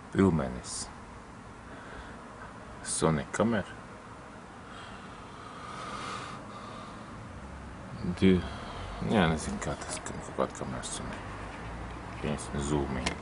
Pilmenis. Sony kamera. Jā, nezinu, kā tas, ka kaut kāda kameras Sony. Pieņemsim zūmiņu.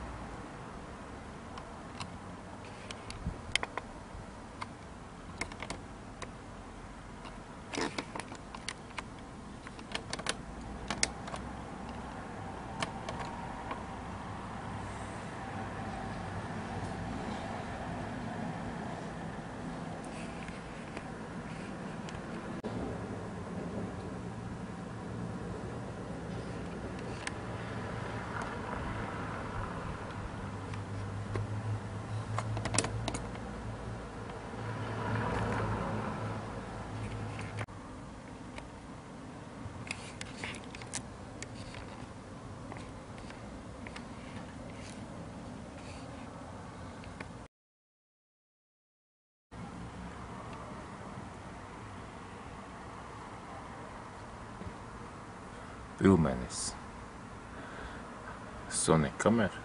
Pilmenis. Sony kamera.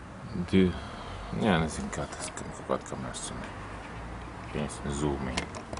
Jā, nezinu, kā tas, ka kaut kāda kameras Sony. Pieņemsim zūmiņu.